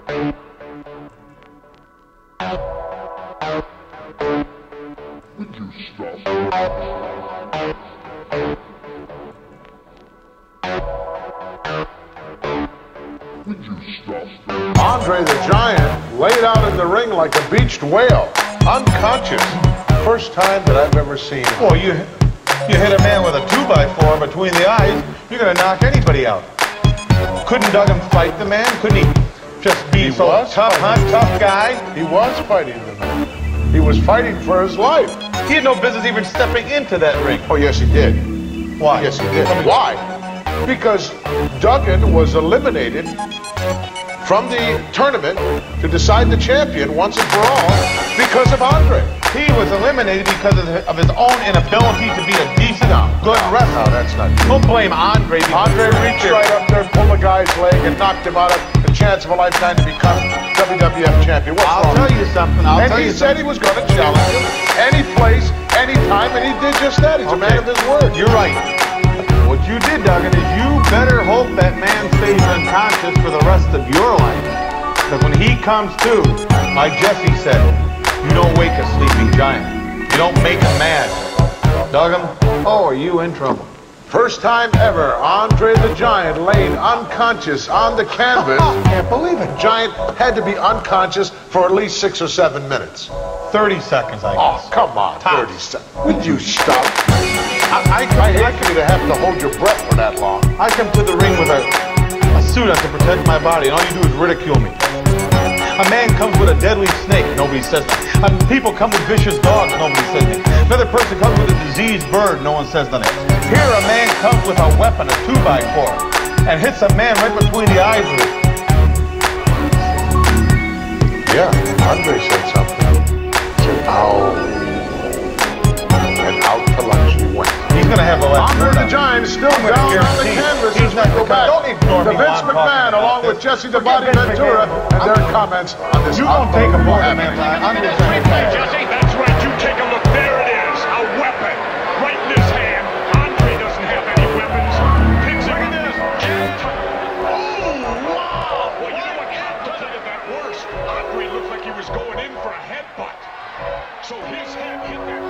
Would you stop? Would you stop? Andre the Giant laid out in the ring like a beached whale, unconscious. First time that I've ever seen him. Well, you hit a man with a 2x4 between the eyes, you're gonna knock anybody out. Couldn't Duggan fight the man? Couldn't he just be so tough, tough guy? He was fighting the man. He was fighting for his life. He had no business even stepping into that ring. Oh, yes, he did. Why? Yes, he did. Why? Because Duggan was eliminated from the tournament to decide the champion once and for all because of Andre. He was eliminated because of his own inability to be a decent, good wrestler. No, that's not true. Don't blame Andre. Andre reached right up there, pulled the guy's leg, and knocked him out of the chance of a lifetime to become WWF champion. What's wrong? I'll tell you something. And he said he was going to challenge him any place, any time, and he did just that. He's a man of his word. You're right. What you did, Duggan, is you better hope that man stays unconscious for the rest of your life. Because when he comes to, like Jesse said, you don't wake a sleeping giant. You don't make him mad. Duggan, oh, are you in trouble? First time ever, Andre the Giant laying unconscious on the canvas. Can't believe it. Giant had to be unconscious for at least 6 or 7 minutes. 30 seconds, I guess. Oh, come on, Tops. 30 seconds. Would you stop? I hate for you to have to hold your breath for that long. I come to the ring with a suit on to protect my body, and all you do is ridicule me. A man comes with a deadly snake, nobody says nothing. People come with vicious dogs, nobody says anything. Another person comes with a diseased bird, no one says nothing. Here a man comes with a weapon, a 2x4, and hits a man right between the eyes with it. Yeah, Andre said something. He said, ow. And out to lunch he went. He's going to have a left. Andre the Giant is still down on the canvas. He's not go back Don't ignore to me. Vince McMahon along with Jesse the Body Ventura and their comments on this. You don't take a bullet, man. Jesse, that's right. You take a look. There it is. A weapon. Right in his hand. Andre doesn't have any weapons. Picks it. Look at this. Oh, wow. Well, you know what? To tell you that worse, Andre looked like he was going in for a headbutt. So his head hit that.